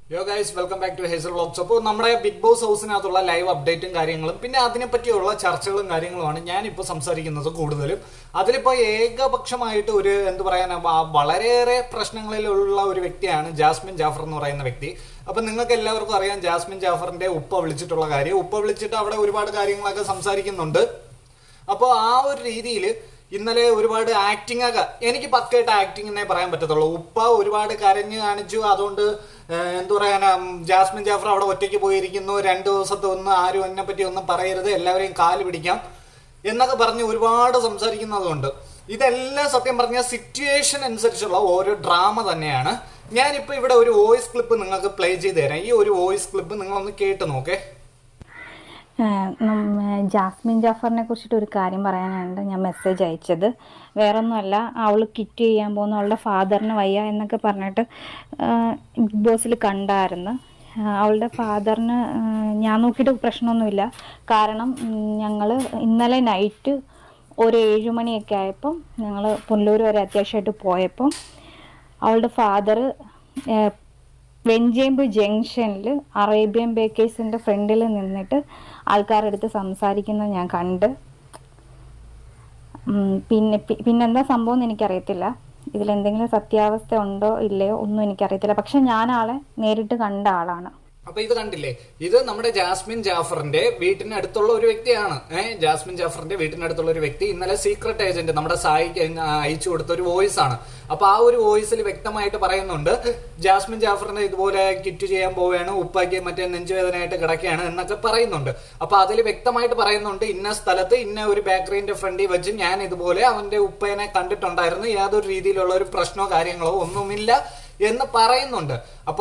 Yo guys, welcome back to haizelvlog. അപ്പോൾ നമ്മുടെ Bigg Boss ഹൗസിനകത്തുള്ള ലൈവ് അപ്ഡേറ്റും കാര്യങ്ങളും പിന്നെ അതിനെപ്പറ്റിയുള്ള ചർച്ചകളും കാര്യങ്ങളുമാണ് ഞാനിപ്പോൾ സംസാരിക്കുന്നത് കൂടുതലും. അതിലിപ്പോൾ ഏകപക്ഷമായിട്ട് ഒരു എന്ത് പറയാനാ വളരെയേറെ പ്രശ്നങ്ങളിലുള്ള ഒരു വ്യക്തിയാണ് ജാസ്മിൻ ജാഫർ എന്ന് പറയുന്ന വ്യക്തി. അപ്പം നിങ്ങൾക്ക് എല്ലാവർക്കും അറിയാം ജാസ്മിൻ ജാഫറിന്റെ ഉപ്പ വിളിച്ചിട്ടുള്ള കാര്യം. ഉപ്പ വിളിച്ചിട്ട് അവിടെ ഒരുപാട് കാര്യങ്ങളൊക്കെ സംസാരിക്കുന്നുണ്ട്. അപ്പോൾ ആ ഒരു രീതിയിൽ ഇന്നലെ ഒരുപാട് ആക്ടിംഗ് ഒക്കെ എനിക്ക് പക്കയായിട്ട് ആക്ടിംഗ് എന്നേ പറയാൻ പറ്റത്തുള്ളൂ. ഉപ്പ ഒരുപാട് കരഞ്ഞു കാണിച്ചു. അതുകൊണ്ട് എന്തു പറയാനാ, ജാസ്മിൻ ജാഫർ അവിടെ ഒറ്റയ്ക്ക് പോയിരിക്കുന്നു, 2 ദിവസത്തെ ഒന്നും ആരും എന്നെ പറ്റി ഒന്നും പറയരുത്, എല്ലാവരെയും കാല് പിടിക്കാം എന്നൊക്കെ പറഞ്ഞ് ഒരുപാട് സംസാരിക്കുന്നതുകൊണ്ട് ഇതെല്ലാം സത്യം പറഞ്ഞ സിറ്റുവേഷൻ അനുസരിച്ചുള്ള ഓരോ ഡ്രാമ തന്നെയാണ്. ഞാനിപ്പോൾ ഇവിടെ ഒരു വോയിസ് ക്ലിപ്പ് നിങ്ങൾക്ക് പ്ലേ ചെയ്ത് തരാം. ഈ ഒരു വോയിസ് ക്ലിപ്പ് നിങ്ങളൊന്ന് കേട്ട് നോക്കേ. ജാസ്മിൻ ജാഫറിനെ കുറിച്ചിട്ട് ഒരു കാര്യം പറയാനുണ്ട്. ഞാൻ മെസ്സേജ് അയച്ചത് വേറൊന്നുമല്ല, അവൾ കിറ്റ് ചെയ്യാൻ പോകുന്ന അവളുടെ ഫാദറിന് വയ്യ എന്നൊക്കെ പറഞ്ഞിട്ട് ബിഗ് ബോസിൽ കണ്ടായിരുന്നു. അവളുടെ ഫാദറിന് ഞാൻ നോക്കിയിട്ട് പ്രശ്നമൊന്നുമില്ല. കാരണം ഞങ്ങൾ ഇന്നലെ നൈറ്റ് ഒരു 7 മണിയൊക്കെ ആയപ്പം ഞങ്ങൾ പുനലൂർ വരെ അത്യാവശ്യമായിട്ട് പോയപ്പം അവളുടെ ഫാദർ വെഞ്ചേമ്പ് ജംഗ്ഷനിൽ അറേബ്യൻ ബേക്കേഴ്സിൻ്റെ ഫ്രണ്ടിൽ നിന്നിട്ട് ആൾക്കാരുടെ അടുത്ത് സംസാരിക്കുന്നത് ഞാൻ കണ്ട്. പിന്നെന്താ സംഭവം എന്ന് എനിക്കറിയത്തില്ല. ഇതിലെന്തെങ്കിലും സത്യാവസ്ഥ ഉണ്ടോ ഇല്ലയോ ഒന്നും എനിക്കറിയത്തില്ല. പക്ഷെ ഞാൻ ആളെ നേരിട്ട് കണ്ട ആളാണ്. അപ്പൊ ഇത് കണ്ടില്ലേ, ഇത് നമ്മുടെ ജാസ്മിൻ ജാഫറിന്റെ വീട്ടിനടുത്തുള്ള ഒരു വ്യക്തിയാണ്. ജാസ്മിൻ ജാഫറിന്റെ വീട്ടിനടുത്തുള്ള ഒരു വ്യക്തി ഇന്നലെ സീക്രട്ട് ഏജന്റ് നമ്മുടെ സായിക്ക് അയച്ചു കൊടുത്ത ഒരു വോയിസ് ആണ്. അപ്പൊ ആ ഒരു വോയിസിൽ വ്യക്തമായിട്ട് പറയുന്നുണ്ട് ജാസ്മിൻ ജാഫറിനെ ഇതുപോലെ കിറ്റ് ചെയ്യാൻ പോവുകയാണ്, ഉപ്പാക്കി മറ്റേ നെഞ്ചുവേദനയായിട്ട് കിടക്കുകയാണ് എന്നൊക്കെ പറയുന്നുണ്ട്. അപ്പൊ അതിൽ വ്യക്തമായിട്ട് പറയുന്നുണ്ട് ഇന്ന സ്ഥലത്ത് ഇന്ന ഒരു ബേക്കറിന്റെ ഫ്രണ്ടിൽ വെച്ച് ഞാൻ ഇതുപോലെ അവന്റെ ഉപ്പേനെ കണ്ടിട്ടുണ്ടായിരുന്നു, യാതൊരു രീതിയിലുള്ള ഒരു പ്രശ്നമോ കാര്യങ്ങളോ ഒന്നുമില്ല എന്ന് പറയുന്നുണ്ട്. അപ്പോ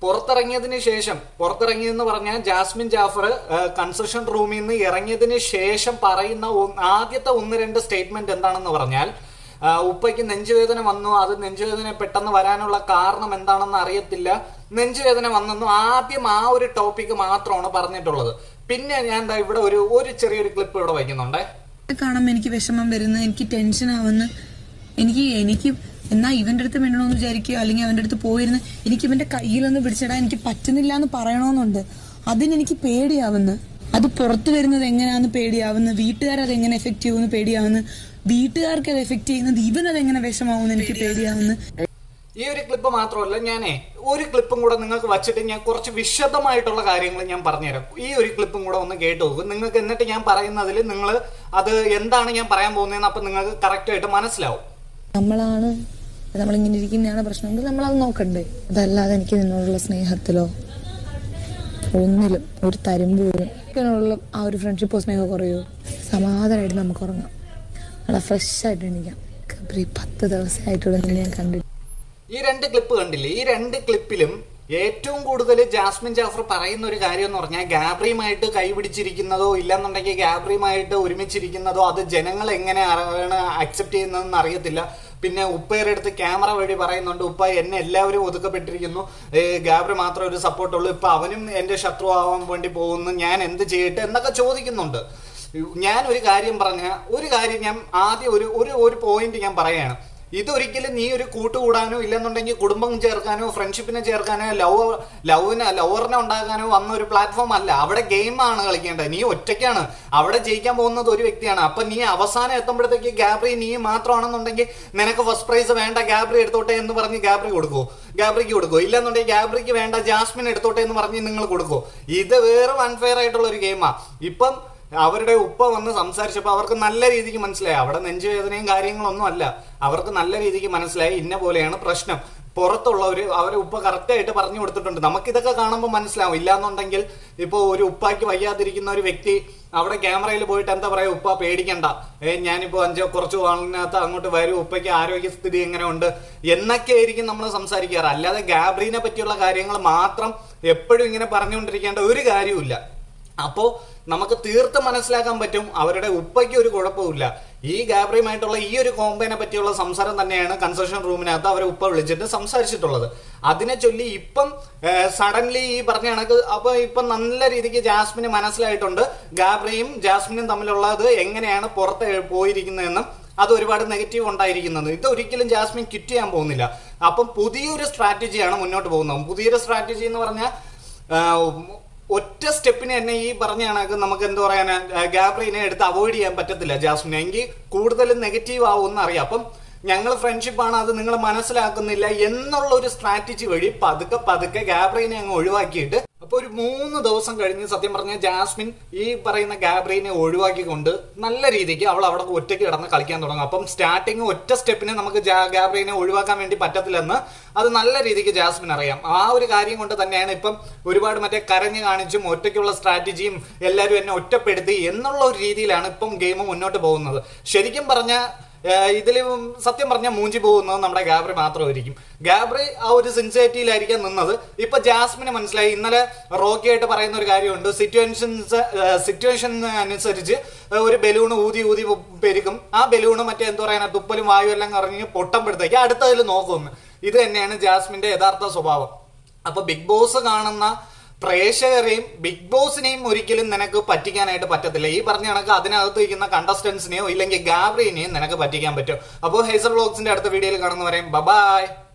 പുറത്തിറങ്ങിയതെന്ന് പറഞ്ഞാൽ ജാസ്മിൻ ജാഫർ കൺസെഷൻ റൂമിൽ നിന്ന് ഇറങ്ങിയതിന് ശേഷം പറയുന്ന ആദ്യത്തെ 1-2 സ്റ്റേറ്റ്മെന്റ് എന്താണെന്ന് പറഞ്ഞാൽ, ഉപ്പയ്ക്ക് നെഞ്ചുവേദന വന്നു, അത് നെഞ്ചുവേദന പെട്ടെന്ന് വരാനുള്ള കാരണം എന്താണെന്ന് അറിയത്തില്ല, നെഞ്ചുവേദന വന്നെന്നും ആദ്യം ആ ഒരു ടോപ്പിക്ക് മാത്രമാണ് പറഞ്ഞിട്ടുള്ളത്. പിന്നെ ഞാൻ ഇവിടെ ഒരു ചെറിയൊരു ക്ലിപ്പ് ഇവിടെ വയ്ക്കുന്നുണ്ടേ. കാണുമ്പോൾ എനിക്ക് വിഷമം വരുന്നു, എനിക്ക് ടെൻഷൻ ആവുന്നു, എനിക്ക് എന്നാ ഇവന്റെ അടുത്ത് മിണ്ടണമെന്ന് വിചാരിക്കുക, അല്ലെങ്കിൽ അവന്റെ അടുത്ത് പോയിരുന്ന് എനിക്ക് ഇവന്റെ കയ്യിലൊന്ന് പിടിച്ചിടാൻ എനിക്ക് പറ്റുന്നില്ല എന്ന് പറയണമെന്നുണ്ട്. അതിനെനിക്ക് പേടിയാവുന്നു. അത് പുറത്തു വരുന്നത് എങ്ങനെയാന്ന് പേടിയാവുന്നു, വീട്ടുകാരത് എങ്ങനെ എഫക്ട് ചെയ്യുമെന്ന് പേടിയാവുന്നു, വീട്ടുകാർക്ക് അത് എഫക്ട് ചെയ്യുന്നത് ഇവനത് എങ്ങനെ വിഷമാവുന്നു എനിക്ക് പേടിയാവുന്നു. ഈ ഒരു ക്ലിപ്പ് മാത്രമല്ല, ഞാനേ ഒരു ക്ലിപ്പും കൂടെ നിങ്ങൾക്ക് വച്ചിട്ട് ഞാൻ കുറച്ച് വിശദമായിട്ടുള്ള കാര്യങ്ങൾ ഞാൻ പറഞ്ഞുതരാം. ഈ ഒരു ക്ലിപ്പും കൂടെ ഒന്ന് കേട്ട് നോക്കും നിങ്ങൾക്ക്. എന്നിട്ട് ഞാൻ പറയുന്നതിൽ നിങ്ങൾ അത് എന്താണ് ഞാൻ പറയാൻ പോകുന്നതെന്ന് അപ്പൊ നിങ്ങൾക്ക് കറക്റ്റ് ആയിട്ട് മനസ്സിലാവും. നമ്മളിങ്ങനെ ഇരിക്കുന്നതാണ് പ്രശ്നമെങ്കിൽ നമ്മളത് നോക്കണ്ടേ. അതല്ലാതെ എനിക്ക് നിന്നോടുള്ള സ്നേഹത്തിലോ ഒന്നിലും ഒരു തരുമ്പ് പോലും ആ ഒരു ഫ്രണ്ട്ഷിപ്പോ സ്നേഹമോ കുറയോ, സമാധാനമായിട്ട് നമുക്ക് ഉറങ്ങാം, നല്ല ഫ്രഷ് ആയിട്ട് എണീക്കാം. 10 ദിവസമായിട്ടുള്ള ഞാൻ കണ്ടിട്ട് ഈ 2 ക്ലിപ്പ് കണ്ടില്ലേ? ഈ 2 ക്ലിപ്പിലും ഏറ്റവും കൂടുതൽ ജാസ്മിൻ ജാഫർ പറയുന്ന ഒരു കാര്യം എന്ന് പറഞ്ഞാൽ, ഗാബ്രിയുമായിട്ട് കൈപിടിച്ചിരിക്കുന്നതോ ഇല്ലെന്നുണ്ടെങ്കിൽ ഗാബ്രിയുമായിട്ട് ഒരുമിച്ചിരിക്കുന്നതോ അത് ജനങ്ങൾ എങ്ങനെയാണ് അക്സെപ്റ്റ് ചെയ്യുന്നതെന്ന് അറിയത്തില്ല. പിന്നെ ഉപ്പയുടെ അടുത്ത് ക്യാമറ വഴി പറയുന്നുണ്ട്, ഉപ്പ എന്നെ എല്ലാവരും ഒതുക്കപ്പെട്ടിരിക്കുന്നു, ഗാബ്രി മാത്രമേ ഒരു സപ്പോർട്ടുള്ളൂ, ഇപ്പൊ അവനും എന്റെ ശത്രു ആവാൻ വേണ്ടി പോകുന്നു, ഞാൻ എന്ത് ചെയ്യട്ടെ എന്നൊക്കെ ചോദിക്കുന്നുണ്ട്. ഞാൻ ഒരു കാര്യം ഞാൻ ആദ്യം ഒരു പോയിന്റ് ഞാൻ പറയാണ്. ഇതൊരിക്കലും നീ ഒരു കൂട്ടുകൂടാനോ ഇല്ലെന്നുണ്ടെങ്കിൽ കുടുംബം ചേർക്കാനോ ഫ്രണ്ട്ഷിപ്പിനെ ചേർക്കാനോ ലവറിനെ ഉണ്ടാക്കാനോ വന്ന ഒരു പ്ലാറ്റ്ഫോം അല്ല. അവിടെ ഗെയിമാണ് കളിക്കേണ്ടത്. നീ ഒറ്റയ്ക്കാണ് അവിടെ ജയിക്കാൻ പോകുന്നത്, ഒരു വ്യക്തിയാണ്. അപ്പൊ നീ അവസാനം എത്തുമ്പോഴത്തേക്ക് ഗാബ്രി നീ മാത്രമാണെന്നുണ്ടെങ്കിൽ നിനക്ക് ഫസ്റ്റ് പ്രൈസ് വേണ്ട, ഗാബ്രി എടുത്തോട്ടെ എന്ന് പറഞ്ഞ് ഗാബ്രിക്ക് കൊടുക്കുമോ? ഇല്ലെന്നുണ്ടെങ്കിൽ ഗാബ്രിക്ക് വേണ്ട, ജാസ്മിൻ എടുത്തോട്ടെ എന്ന് പറഞ്ഞ് നിങ്ങൾ കൊടുക്കുമോ? ഇത് വേറെ അൺഫെയർ ആയിട്ടുള്ള ഒരു ഗെയിമാ. ഇപ്പം അവരുടെ ഉപ്പ വന്ന് സംസാരിച്ചപ്പോൾ അവർക്ക് നല്ല രീതിക്ക് മനസ്സിലായി അവിടെ നെഞ്ചുവേദനയും കാര്യങ്ങളൊന്നും അല്ല. അവർക്ക് നല്ല രീതിക്ക് മനസ്സിലായി ഇന്ന പോലെയാണ് പ്രശ്നം. പുറത്തുള്ളവര് അവരെ ഉപ്പ കറക്റ്റായിട്ട് പറഞ്ഞു കൊടുത്തിട്ടുണ്ട്. നമുക്കിതൊക്കെ കാണുമ്പോൾ മനസ്സിലാവും. ഇല്ലാന്നുണ്ടെങ്കിൽ ഇപ്പോൾ ഒരു ഉപ്പാക്ക് വയ്യാതിരിക്കുന്ന ഒരു വ്യക്തി അവിടെ ക്യാമറയിൽ പോയിട്ട് എന്താ പറയാ, ഉപ്പ പേടിക്കണ്ട, ഞാനിപ്പോ കുറച്ച് വാളിനകത്ത് അങ്ങോട്ട് വരും, ഉപ്പയ്ക്ക് ആരോഗ്യസ്ഥിതി എങ്ങനെ ഉണ്ട് എന്നൊക്കെ ആയിരിക്കും നമ്മൾ സംസാരിക്കാറ്. അല്ലാതെ ഗാബ്രീനെ പറ്റിയുള്ള കാര്യങ്ങൾ മാത്രം എപ്പോഴും ഇങ്ങനെ പറഞ്ഞുകൊണ്ടിരിക്കേണ്ട ഒരു കാര്യമില്ല. അപ്പോ നമുക്ക് തീർത്തും മനസ്സിലാക്കാൻ പറ്റും അവരുടെ ഉപ്പയ്ക്ക് ഒരു കുഴപ്പമില്ല. ഈ ഗാബ്രിയുമായിട്ടുള്ള ഈ ഒരു കോമ്പൈനെ പറ്റിയുള്ള സംസാരം തന്നെയാണ് കൺസെഷൻ റൂമിനകത്ത് അവരെ ഉപ്പ വിളിച്ചിട്ട് സംസാരിച്ചിട്ടുള്ളത്. അതിനെ ചൊല്ലി ഇപ്പം സഡൻലി ഈ പറഞ്ഞ കണക്ക് അപ്പൊ ഇപ്പം നല്ല രീതിക്ക് ജാസ്മിന് മനസ്സിലായിട്ടുണ്ട് ഗാബ്രിയും ജാസ്മിനും തമ്മിലുള്ളത് എങ്ങനെയാണ് പുറത്ത് പോയിരിക്കുന്നതെന്നും അത് ഒരുപാട് നെഗറ്റീവ് ഉണ്ടായിരിക്കുന്നത്. ഇത് ഒരിക്കലും ജാസ്മിൻ ക്വിറ്റ് ചെയ്യാൻ പോകുന്നില്ല. അപ്പം പുതിയൊരു സ്ട്രാറ്റജിയാണ് മുന്നോട്ട് പോകുന്നത്. പുതിയൊരു സ്ട്രാറ്റജി എന്ന് പറഞ്ഞാൽ ഒറ്റ സ്റ്റെപ്പിന് തന്നെ ഈ പറഞ്ഞ കണക്ക് നമുക്ക് എന്താ പറയാനാ ഗാബ്രീനെ എടുത്ത് അവോയ്ഡ് ചെയ്യാൻ പറ്റത്തില്ല ജാസ്മിനെ. എങ്കിൽ കൂടുതലും നെഗറ്റീവ് ആവുമെന്ന് അറിയാം. അപ്പം ഞങ്ങൾ ഫ്രണ്ട്ഷിപ്പാണ്, അത് നിങ്ങൾ മനസ്സിലാക്കുന്നില്ല എന്നുള്ള ഒരു സ്ട്രാറ്റജി വഴി പതുക്കെ ഗാബ്രീനെ അങ്ങ് ഒഴിവാക്കിയിട്ട് അപ്പൊ ഒരു 3 ദിവസം കഴിഞ്ഞ് സത്യം പറഞ്ഞ ജാസ്മിൻ ഈ പറയുന്ന ഗാബ്രീനെ ഒഴിവാക്കിക്കൊണ്ട് നല്ല രീതിക്ക് അവൾ അവിടെ ഒറ്റയ്ക്ക് കിടന്ന് കളിക്കാൻ തുടങ്ങും. അപ്പം സ്റ്റാർട്ടിങ് ഒറ്റ സ്റ്റെപ്പിന് നമുക്ക് ഗാബ്രീനെ ഒഴിവാക്കാൻ വേണ്ടി പറ്റത്തില്ലെന്ന് അത് നല്ല രീതിക്ക് ജാസ്മിൻ അറിയാം. ആ ഒരു കാര്യം കൊണ്ട് തന്നെയാണ് ഇപ്പം ഒരുപാട് മറ്റേ കരഞ്ഞു കാണിച്ചും ഒറ്റയ്ക്കുള്ള സ്ട്രാറ്റജിയും എല്ലാവരും എന്നെ ഒറ്റപ്പെടുത്തി എന്നുള്ള ഒരു രീതിയിലാണ് ഇപ്പം ഗെയിം മുന്നോട്ട് പോകുന്നത്. ശരിക്കും പറഞ്ഞ ഇതില് സത്യം പറഞ്ഞാൽ മൂഞ്ചി പോകുന്നത് നമ്മുടെ ഗാബ്രി മാത്രമായിരിക്കും. ഗാബ്രി ആ ഒരു സിൻസിയറിറ്റിയിലായിരിക്കാം നിന്നത്. ഇപ്പൊ ജാസ്മിന് മനസ്സിലായി. ഇന്നലെ റോക്കി ആയിട്ട് പറയുന്ന ഒരു കാര്യമുണ്ട്, സിറ്റുവേഷൻ അനുസരിച്ച് ഒരു ബലൂണ് ഊതി പെരുക്കും. ആ ബലൂണ് മറ്റേ എന്താ പറയാ തുപ്പലും വായു എല്ലാം കറങ്ങി പൊട്ടപ്പെടുത്തേക്ക് അടുത്തതിൽ നോക്കുമെന്ന്. ഇത് തന്നെയാണ് ജാസ്മിന്റെ യഥാർത്ഥ സ്വഭാവം. അപ്പൊ ബിഗ് ബോസ് കാണുന്ന പ്രേക്ഷകരെയും ബിഗ് ബോസിനെയും ഒരിക്കലും നിനക്ക് പറ്റിക്കാനായിട്ട് പറ്റത്തില്ല. ഈ പറഞ്ഞ കണക്ക് അതിനകത്ത് ഇരിക്കുന്ന കണ്ടസ്റ്റൻസിനെയോ ഇല്ലെങ്കിൽ ഗാബ്രീനെയും നിനക്ക് പറ്റിക്കാൻ പറ്റും. അപ്പോൾ ഹൈസൽ വ്ലോഗ്സിന്റെ അടുത്ത വീഡിയോയിൽ കാണുന്നവരെയും ബൈ.